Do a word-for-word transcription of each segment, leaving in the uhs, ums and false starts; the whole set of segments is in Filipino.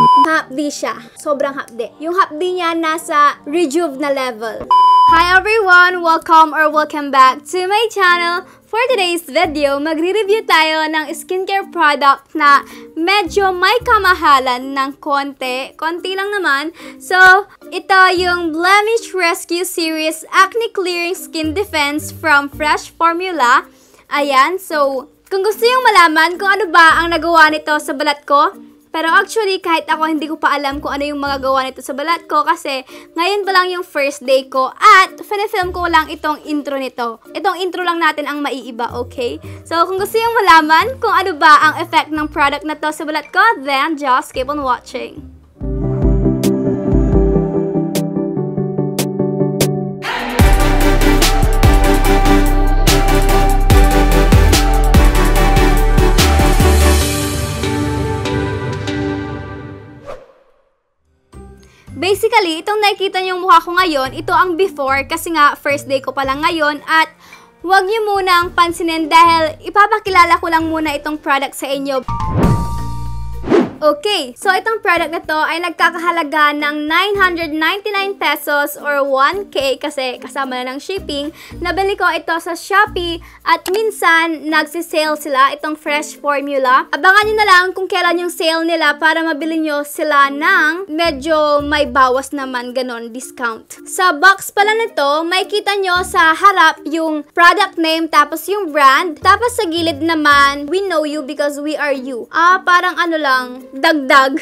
Hapdi siya. Sobrang hapdi. Yung hapdi niya nasa rejuve na level. Hi everyone! Welcome or welcome back to my channel. For today's video, magre-review tayo ng skincare product na medyo may kamahalan ng konti. Konti lang naman. So, ito yung Blemish Rescue Series Acne Clearing Skin Defense from Fresh Formula. Ayan, so, kung gusto yung malaman kung ano ba ang nagawa nito sa balat ko, pero actually, kahit ako hindi ko pa alam kung ano yung mga gawa nito sa balat ko kasi ngayon pa lang yung first day ko at pinifilm ko lang itong intro nito. Itong intro lang natin ang maiiba, okay? So, kung gusto yung malaman kung ano ba ang effect ng product na to sa balat ko, then just keep on watching. Basically, itong nakikita niyong mukha ko ngayon, ito ang before kasi nga first day ko pa lang ngayon at huwag niyo munang pansinin dahil ipapakilala ko lang muna itong product sa inyo. Okay, so itong product na to ay nagkakahalaga ng nine hundred ninety-nine pesos or one K kasi kasama na ng shipping. Nabili ko ito sa Shopee at minsan nagsisale sila itong Fresh Formula. Abangan nyo na lang kung kailan yung sale nila para mabili nyo sila ng medyo may bawas naman ganon discount. Sa box pala nito, may kita nyo sa harap yung product name tapos yung brand. Tapos sa gilid naman, we know you because we are you. Ah, parang ano lang, dagdag.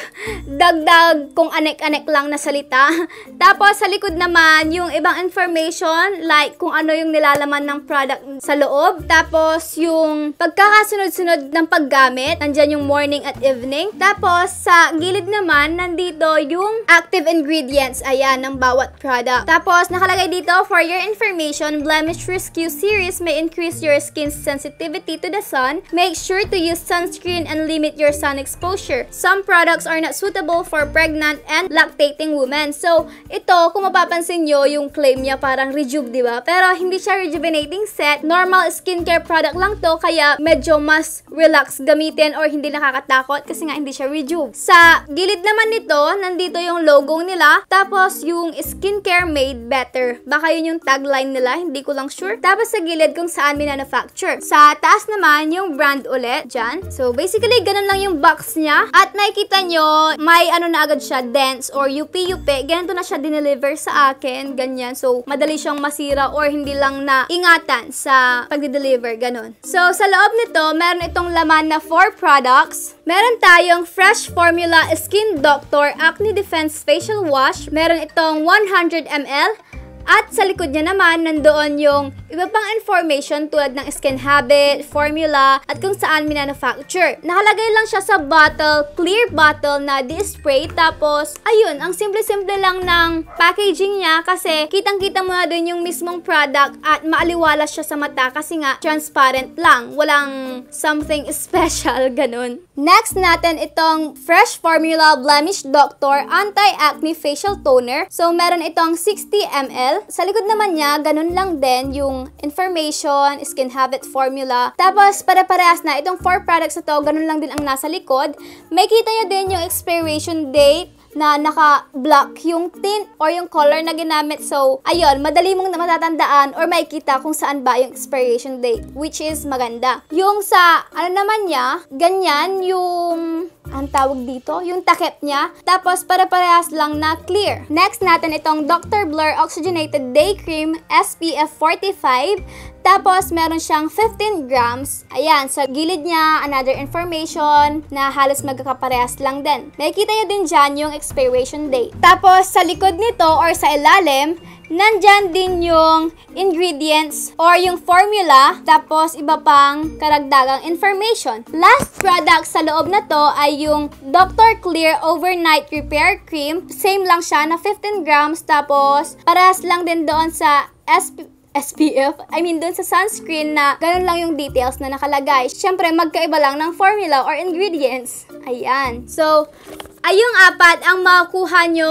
Dagdag kung anek-anek lang na salita. Tapos sa likod naman, yung ibang information like kung ano yung nilalaman ng product sa loob. Tapos yung pagkakasunod-sunod ng paggamit. Nandyan yung morning at evening. Tapos sa gilid naman, nandito yung active ingredients. Ayan, ng bawat product. Tapos nakalagay dito, for your information, Blemish Rescue Series may increase your skin's sensitivity to the sun. Make sure to use sunscreen and limit your sun exposure. Some products are not suitable for pregnant and lactating women. So, ito, kung mapapansin nyo, yung claim niya parang rejuve, di ba? Pero hindi siya rejuvenating set. Normal skincare product lang to, kaya medyo mas relax gamitin or hindi nakakatakot kasi nga hindi siya rejuve. Sa gilid naman nito, nandito yung logo nila. Tapos, yung skincare made better. Baka yun yung tagline nila, hindi ko lang sure. Tapos, sa gilid kung saan minanufacture. Sa taas naman, yung brand ulit, dyan. So, basically, ganun lang yung box niya. At nakikita nyo, may ano na agad siya, dense or U P U P. Ganito na siya dineliver sa akin, ganyan. So, madali siyang masira or hindi lang na ingatan sa pagdi-deliver, ganun. So, sa loob nito, meron itong laman na four products. Meron tayong Fresh Formula Skin Doctor Acne Defense Facial Wash. Meron itong one hundred milliliters. At sa likod niya naman, nandoon yung iba pang information tulad ng skin habit, formula, at kung saan minanufacture. Nakalagay lang siya sa bottle, clear bottle na di-spray. Tapos, ayun, ang simple-simple lang ng packaging niya kasi kitang-kita mo na dun yung mismong product at maaliwalas siya sa mata kasi nga transparent lang. Walang something special, ganun. Next natin itong Fresh Formula Blemish Doctor Anti-Acne Facial Toner. So, meron itong sixty milliliters. Sa likod naman niya, ganun lang din yung information, skin habit formula. Tapos, pare-parehas na. Itong four products na to, ganun lang din ang nasa likod. May kita nyo din yung expiration date na naka-block yung tint or yung color na ginamit. So, ayun, madali mong matatandaan or makikita kung saan ba yung expiration date, which is maganda. Yung sa, ano naman niya, ganyan yung, ang tawag dito, yung takip niya. Tapos, para-parehas lang na clear. Next natin itong Doctor Blur Oxygenated Day Cream S P F forty-five. Tapos, meron siyang fifteen grams. Ayan, sa gilid niya, another information na halos magkakaparehas lang din. Nakikita nyo din dyan yung expiration date. Tapos, sa likod nito or sa ilalim, nandyan din yung ingredients or yung formula, tapos iba pang karagdagang information. Last product sa loob na to ay yung Doctor Clear Overnight Repair Cream. Same lang siya na fifteen grams, tapos parehas lang din doon sa S P F. S P F, I mean dun sa sunscreen na ganun lang yung details na nakalagay. Siyempre, magkaiba lang ng formula or ingredients. Ayan. So, ayong apat ang makukuha nyo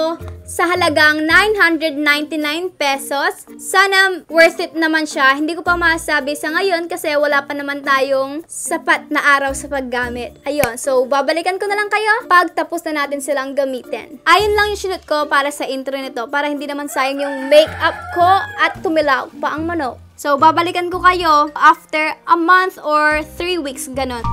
sa halagang nine hundred ninety-nine pesos. Sana worth it naman siya. Hindi ko pa masabi sa ngayon kasi wala pa naman tayong sapat na araw sa paggamit. Ayun, so babalikan ko na lang kayo pag tapos na natin silang gamitin. Ayun lang yung shoot ko para sa intro nito, para hindi naman sayang yung makeup ko at tumilaw pa ang manok. So babalikan ko kayo after a month or three weeks, ganon.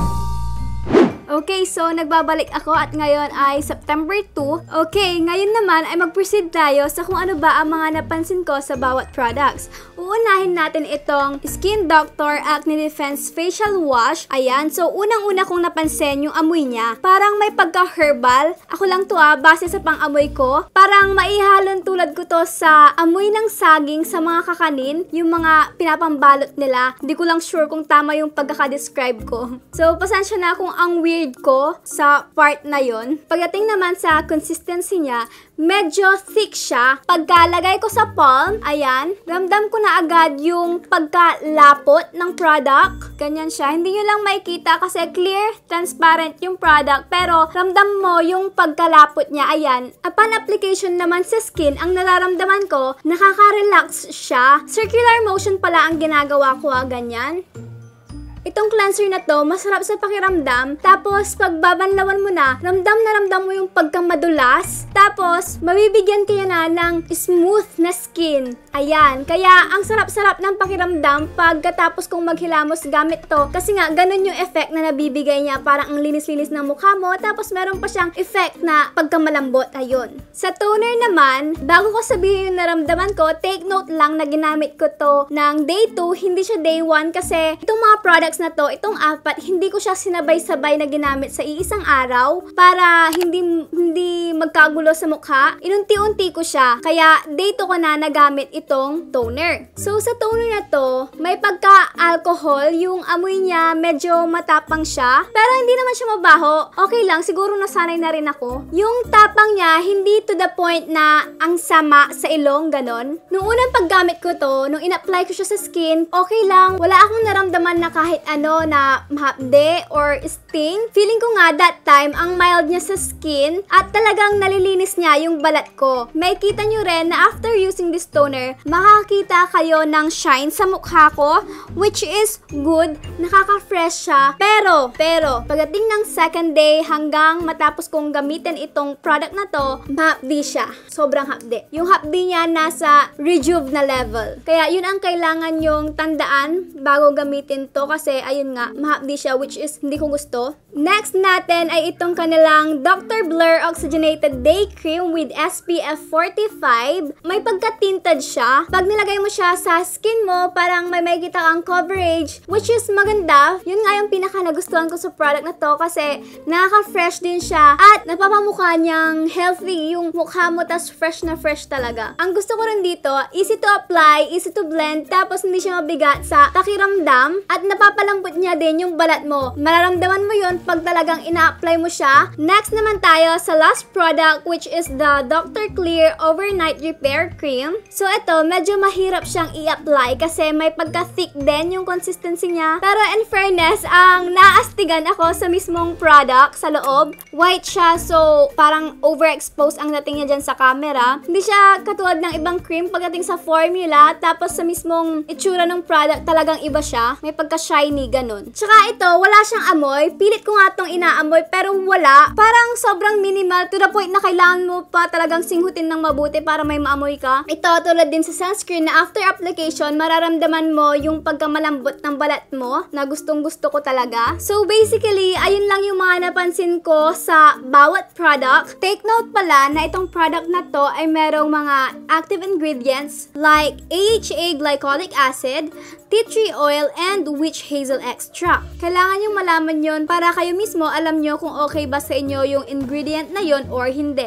Okay, so nagbabalik ako at ngayon ay September two. Okay, ngayon naman ay mag-proceed tayo sa kung ano ba ang mga napansin ko sa bawat products. Uunahin natin itong Skin Doctor Acne Defense Facial Wash. Ayan, so unang-una kong napansin yung amoy niya. Parang may pagka-herbal. Ako lang to ah, base sa pang-amoy ko. Parang maihalon tulad ko to sa amoy ng saging sa mga kakanin, yung mga pinapambalot nila. Hindi ko lang sure kung tama yung pagkaka-describe ko. So, pasensya na kung ang weird ko sa part na yon. Pagdating naman sa consistency niya, medyo thick siya. Pagkalagay ko sa palm, ayan, ramdam ko na agad yung pagkalapot ng product. Ganyan siya. Hindi nyo lang makikita kasi clear, transparent yung product, pero ramdam mo yung pagkalapot niya. Ayan. Upon application naman sa skin, ang nararamdaman ko, nakaka-relax siya. Circular motion pala ang ginagawa ko, ah, ganyan. Itong cleanser na to, masarap sa pakiramdam. Tapos, pag babanlawan mo na, ramdam na ramdam mo yung pagkamadulas. Tapos, mabibigyan kayo na ng smooth na skin. Ayan. Kaya, ang sarap-sarap ng pakiramdam pagkatapos kong maghilamos gamit to. Kasi nga, ganun yung effect na nabibigay niya. Parang ang linis-linis ng mukha mo. Tapos, meron pa siyang effect na pagkamalambot. Ayun. Sa toner naman, bago ko sabihin yung naramdaman ko, take note lang na ginamit ko to ng day two, hindi siya day one. Kasi, itong mga products na to, itong apat, hindi ko siya sinabay-sabay na ginamit sa iisang araw para hindi hindi magkagulo sa mukha. Inunti-unti ko siya. Kaya day two ko na nagamit itong toner. So sa toner na to, may pagka-alcohol, yung amoy niya medyo matapang siya, pero hindi naman siya mabaho. Okay lang, siguro nasanay na rin ako. Yung tapang niya, hindi to the point na ang sama sa ilong, ganon. Nung unang paggamit ko to, nung in-apply ko siya sa skin, okay lang. Wala akong naramdaman na kahit ano na mahapde or sting. Feeling ko nga that time ang mild niya sa skin at talagang nalilinis niya yung balat ko. May kita nyo rin na after using this toner, makakita kayo ng shine sa mukha ko, which is good. Nakaka-fresh siya. Pero, pero, pagdating ng second day hanggang matapos kong gamitin itong product na to, mahapdi siya. Sobrang hapdi. Yung hapdi niya nasa rejuve na level. Kaya yun ang kailangan yung tandaan bago gamitin to kasi ayun nga, mahapdi siya, which is hindi ko gusto. Next natin ay itong kanilang Doctor Blur Oxygenated Day Cream with S P F forty-five. May pagka-tinted siya. Pag nilagay mo siya sa skin mo, parang may makikita kang coverage, which is maganda. Yun nga yung pinaka nagustuhan ko sa product na to kasi nakaka-fresh din siya at napapamukha niyang healthy yung mukha mo, tas fresh na fresh talaga. Ang gusto ko rin dito, easy to apply, easy to blend, tapos hindi siya mabigat sa pakiramdam at napapalambot niya din yung balat mo. Mararamdaman mo yun pag talagang ina-apply mo siya. Next naman tayo sa last product, which is the Doctor Clear Overnight Repair Cream. So ito, medyo mahirap siyang i-apply kasi may pagka-thick din yung consistency niya. Pero in fairness, ang naastigan ako sa mismong product sa loob. White siya, so parang overexposed ang dating niya dyan sa camera. Hindi siya katulad ng ibang cream pagdating sa formula, tapos sa mismong itsura ng product talagang iba siya. May pagka-shiny, ganun. Tsaka ito, wala siyang amoy. Pilit ko nga itong inaamoy, pero wala. Parang sobrang minimal to the point na kailangan mo pa talagang singhutin ng mabuti para may maamoy ka. Ito, tulad din sa sunscreen na after application, mararamdaman mo yung pagkamalambot ng balat mo na gustong gusto ko talaga. So basically, ayun lang yung mga napansin ko sa bawat product. Take note pala na itong product na to ay merong mga active ingredients like A H A glycolic acid, tea tree oil, and witch hazel extract. Kailangan yung malaman yon para kayo mismo alam nyo kung okay ba sa inyo yung ingredient na yon or hindi.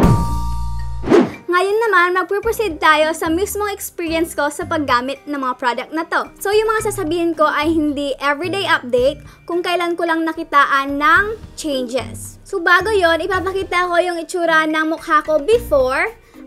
Ngayon naman, magpuproceed tayo sa mismong experience ko sa paggamit ng mga product na to. So, yung mga sasabihin ko ay hindi everyday update kung kailan ko lang nakitaan ng changes. So, bago yon, ipapakita ko yung itsura ng mukha ko before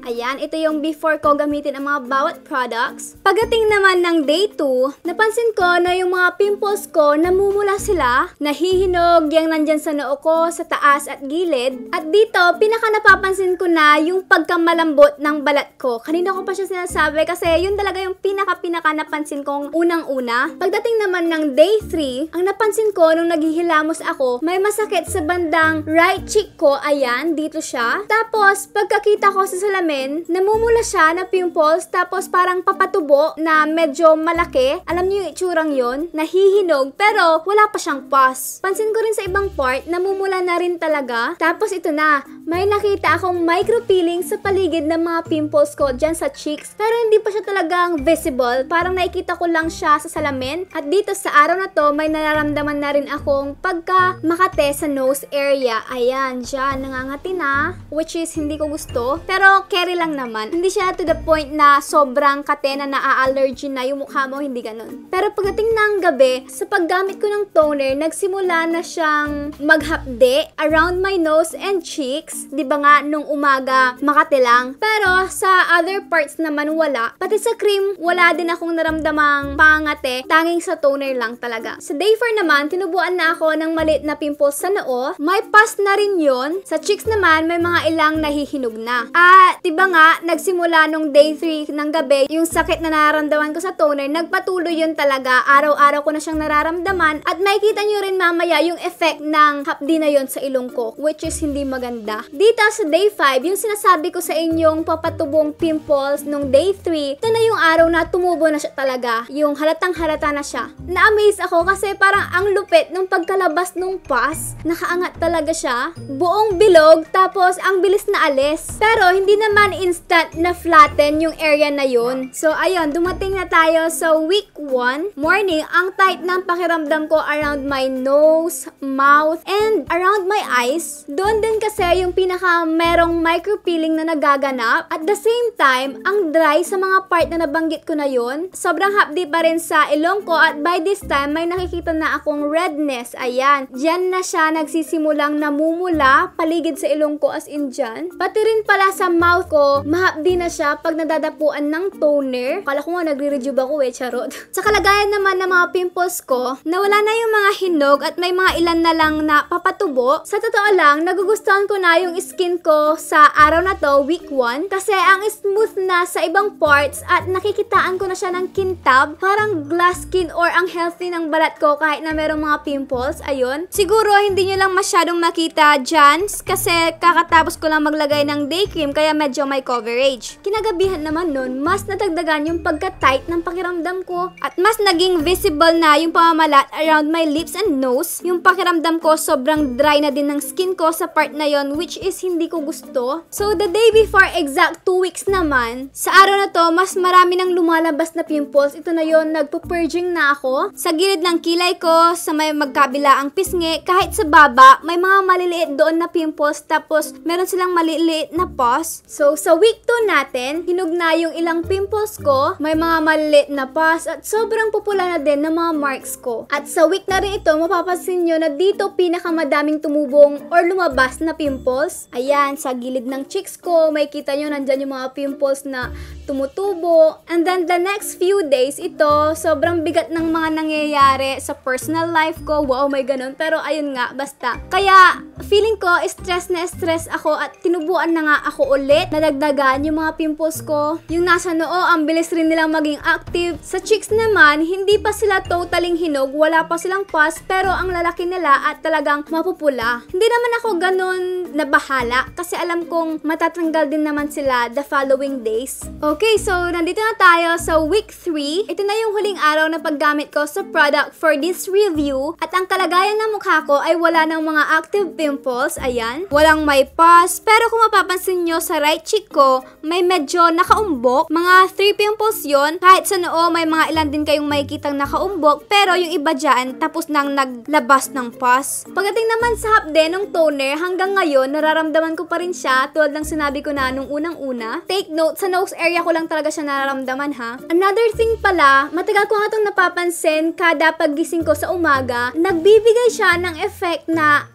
Ayan, ito yung before ko gamitin ang mga bawat products. Pagdating naman ng day two, napansin ko na yung mga pimples ko, namumula sila, nahihinog yung nandyan sa noo ko, sa taas at gilid. At dito, pinaka napapansin ko na yung pagkamalambot ng balat ko. Kanina ko pa siya sinasabi kasi yun talaga yung pinaka-pinaka napansin kong unang-una. Pagdating naman ng day three, ang napansin ko nung naghihilamos ako, may masakit sa bandang right cheek ko. Ayan, dito siya. Tapos, pagkakita ko sa salamin, namumula siya na pimples, tapos parang papatubo na medyo malaki. Alam niyo yung itsurang yun? Nahihinog, pero wala pa siyang pus. Pansin ko rin sa ibang part, namumula na rin talaga. Tapos ito na, may nakita akong micropeeling sa paligid ng mga pimples ko dyan sa cheeks, pero hindi pa siya talagang visible. Parang nakikita ko lang siya sa salamin. At dito sa araw na to, may nararamdaman na rin akong pagka makate sa nose area. Ayan, dyan, nangangati na, which is hindi ko gusto. Pero carry lang naman. Hindi siya to the point na sobrang kate na naa-allergy na yung mukha mo, hindi ganun. Pero pagdating ng gabi, sa paggamit ko ng toner, nagsimula na siyang maghapde around my nose and cheeks. Di ba nga, nung umaga, makate lang. Pero sa other parts naman wala. Pati sa cream, wala din akong naramdamang pangate. Tanging sa toner lang talaga. Sa day four naman, tinubuan na ako ng maliit na pimples sa noo. May pus na rin yun. Sa cheeks naman, may mga ilang nahihinog na. At, diba nga, nagsimula nung day three ng gabi, yung sakit na nararamdaman ko sa toner, nagpatuloy yun talaga. Araw-araw ko na siyang nararamdaman. At makikita nyo rin mamaya yung effect ng hapdi na yun sa ilong ko, which is hindi maganda. Dito sa day five, yung sinasabi ko sa inyong papatubong pimples nung day three, ito na yung araw na tumubo na siya talaga. Yung halatang halata na siya. Na-amaze ako kasi parang ang lupit nung pagkalabas nung pus, nakaangat talaga siya. Buong bilog, tapos ang bilis na alis. Pero hindi naman instant na flatten yung area na yun. So ayun, dumating na tayo sa week one. Morning, ang tight ng pakiramdam ko around my nose, mouth, and around my eyes. Doon din kasi yung pinaka merong micropeeling na nagaganap. At the same time, ang dry sa mga part na nabanggit ko na yun. Sobrang hapdi pa rin sa ilong ko at by this time, may nakikita na akong redness. Ayan. Diyan na siya nagsisimulang namumula paligid sa ilong ko as in dyan. Pati rin pala sa mouth ko, mahapdi na siya pag nadadapuan ng toner. Kala ko nga nagre-rejuve ako eh, charot. Sa kalagayan naman ng mga pimples ko, nawala na yung mga hinog at may mga ilan na lang na papatubo. Sa totoo lang, nagugustuhan ko na yung skin ko sa araw na to, week one, kasi ang smooth na sa ibang parts at nakikitaan ko na siya ng kintab, parang glass skin or ang healthy ng balat ko kahit na merong mga pimples. Ayun. Siguro hindi nyo lang masyadong makita dyan kasi kakatapos ko lang maglagay ng day cream kaya medyo may coverage. Kinagabihan naman nun, mas natagdagan yung pagka-tight ng pakiramdam ko at mas naging visible na yung pamamalat around my lips and nose. Yung pakiramdam ko sobrang dry na din ng skin ko sa part na yon, which is hindi ko gusto. So the day before exact two weeks naman, sa araw na to, mas marami nang lumalabas na pimples. Ito na yon, nagpo-purging na ako. Sa gilid ng kilay ko, sa may magkabila ang pisngi, kahit sa baba, may mga maliliit doon na pimples, tapos meron silang maliliit na pus. So sa week two natin, hinog na yung ilang pimples ko, may mga maliliit na pus, at sobrang pupula na din ng mga marks ko. At sa week na rin ito, mapapansin nyo na dito pinakamadaming tumubong or lumabas na pimples. Ayan, sa gilid ng cheeks ko, may kita nyo nandyan yung mga pimples na tumutubo. And then the next few days, ito, sobrang bigat ng mga nangyayari sa personal life ko. Wow, may ganun. Pero ayun nga, basta. Kaya, feeling ko, stress na stress ako at tinubuan na nga ako ulit. Nadagdagan yung mga pimples ko. Yung nasa noo, ang bilis rin nilang maging active. Sa cheeks naman, hindi pa sila totaling hinog. Wala pa silang pus, pero ang lalaki nila at talagang mapupula. Hindi naman ako ganun nabahala kasi alam kong matatanggal din naman sila the following days. Okay, so nandito na tayo sa week three. Ito na yung huling araw na paggamit ko sa product for this review. At ang kalagayan ng mukha ko ay wala ng mga active pimples. Ayan. Walang may pus. Pero kung mapapansin nyo sa right cheek ko, may medyo nakaumbok. Mga three pimples yon. Kahit sa noo, may mga ilan din kayong makikitang nakaumbok. Pero yung iba dyan, tapos nang naglabas ng pus. Pagdating naman sa hapde ng toner, hanggang ngayon, nararamdaman ko pa rin siya. Tulad ng sinabi ko na nung unang-una. Take note, sa nose area ko lang talaga siya nararamdaman ha. Another thing pala, matagal ko nga itong napapansin kada paggising ko sa umaga, nagbibigay siya ng effect na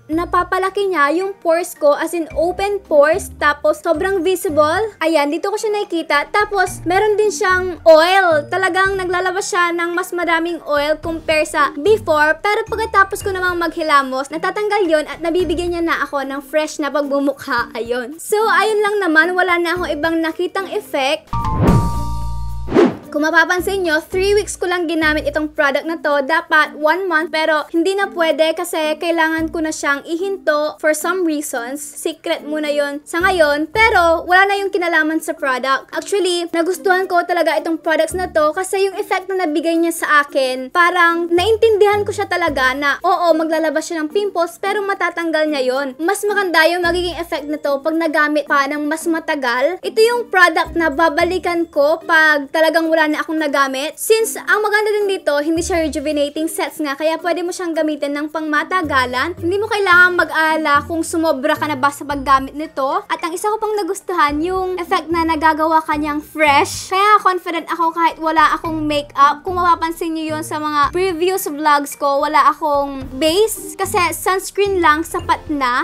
napapalaki niya yung pores ko, as in open pores, tapos sobrang visible. Ayan, dito ko siya nakikita. Tapos, meron din siyang oil. Talagang naglalabas siya ng mas maraming oil compare sa before. Pero pagkatapos ko namang maghilamos, natatanggal yon at nabibigyan niya na ako ng fresh na pagbumukha. Ayun. So, ayun lang naman. Wala na akong ibang nakitang effect. Kung mapapansin nyo, three weeks ko lang ginamit itong product na to. Dapat one month, pero hindi na pwede kasi kailangan ko na siyang ihinto for some reasons. Secret muna yon sa ngayon. Pero, wala na yung kinalaman sa product. Actually, nagustuhan ko talaga itong products na to kasi yung effect na nabigay niya sa akin, parang naintindihan ko siya talaga na, oo, maglalabas siya ng pimples, pero matatanggal niya yon. Mas maganda yung magiging effect na to pag nagamit pa ng mas matagal. Ito yung product na babalikan ko pag talagang wala na akong nagamit. Since ang maganda din dito, hindi siya rejuvenating sets nga, kaya pwede mo siyang gamitin ng pangmatagalan. Hindi mo kailangan mag-alala kung sumobra ka na ba sa paggamit nito. At ang isa ko pang nagustuhan, yung effect na nagagawa kanyang fresh. Kaya confident ako kahit wala akong makeup. Kung mapapansin nyo yun sa mga previous vlogs ko, wala akong base kasi sunscreen lang sapat na.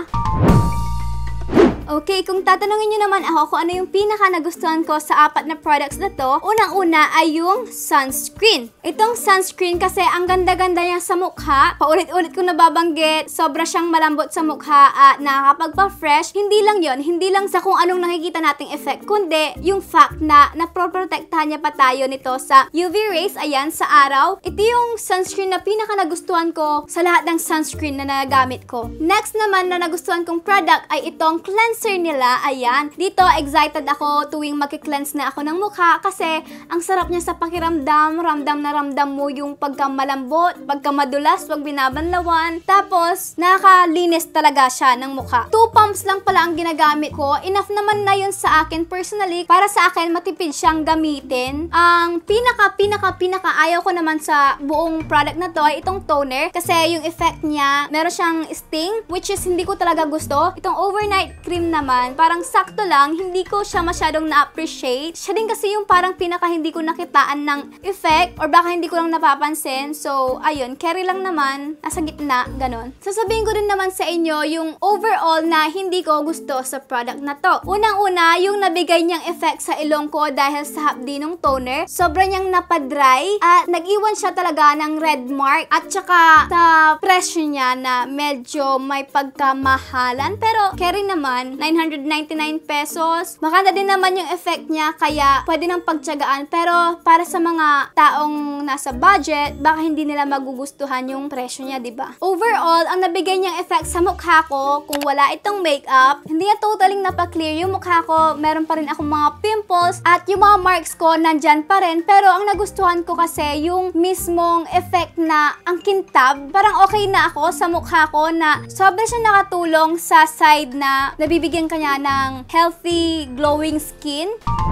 Okay, kung tatanungin nyo naman ako kung ano yung pinaka nagustuhan ko sa apat na products na to, unang-una ay yung sunscreen. Itong sunscreen kasi ang ganda-ganda niya sa mukha. Paulit-ulit ko nababanggit, sobra siyang malambot sa mukha at nakakapagpa-fresh. Hindi lang yon, hindi lang sa kung anong nakikita nating effect, kundi yung fact na naproprotektahan niya pa tayo nito sa U V rays, ayan, sa araw. Ito yung sunscreen na pinaka nagustuhan ko sa lahat ng sunscreen na nagamit ko. Next naman na nagustuhan kong product ay itong cleanser nila, ayan. Dito, excited ako tuwing magki-cleanse na ako ng mukha kasi ang sarap niya sa pakiramdam, ramdam na ramdam mo yung pagkamalambot, pagkamadulas, pag binabanlawan. Tapos, nakalinis talaga siya ng mukha. Two pumps lang pala ang ginagamit ko. Enough naman na yun sa akin personally. Para sa akin, matipid siyang gamitin. Ang pinaka, pinaka, pinaka ayaw ko naman sa buong product na to ay itong toner kasi yung effect niya, meron siyang sting, which is hindi ko talaga gusto. Itong overnight cream naman, parang sakto lang, hindi ko siya masyadong na-appreciate. Siya din kasi yung parang pinaka hindi ko nakitaan ng effect or baka hindi ko lang napapansin. So, ayun, carry lang naman, nasa gitna, ganon. Sasabihin ko din naman sa inyo yung overall na hindi ko gusto sa product na to. Unang-una, yung nabigay niyang effect sa ilong ko dahil sa hapdi ng toner, sobra niyang napadry at nag-iwan siya talaga ng red mark at saka sa presyo niya na medyo may pagkamahalan pero carry naman, nine hundred ninety-nine pesos. Maganda din naman yung effect niya kaya pwede nang pagtiyagaan pero para sa mga taong nasa budget, baka hindi nila magugustuhan yung presyo niya, diba? Overall, ang nabigay niyang effect sa mukha ko, kung wala itong makeup, hindi na totaling napaklear yung mukha ko. Meron pa rin akong mga pimples at yung mga marks ko nandyan pa rin pero ang nagustuhan ko kasi yung mismong effect na ang kintab, parang okay na ako sa mukha ko na sobra siya nakatulong sa side na nabibigyan kanya ng healthy, glowing skin.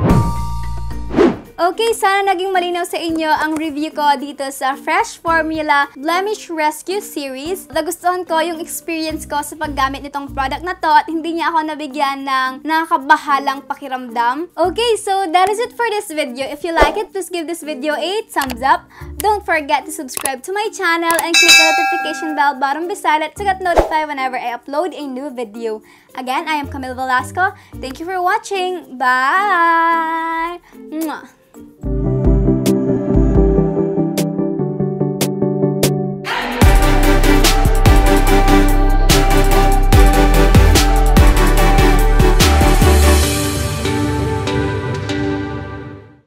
Okay, sana naging malinaw sa inyo ang review ko dito sa Fresh Formula Blemish Rescue Series. Nagustuhan ko yung experience ko sa paggamit nitong product na to at hindi niya ako nabigyan ng nakakabahalang pakiramdam. Okay, so that is it for this video. If you like it, please give this video a thumbs up. Don't forget to subscribe to my channel and click the notification bell button beside it to get notified whenever I upload a new video. Again, I am Camille Velasco. Thank you for watching. Bye! Mwah.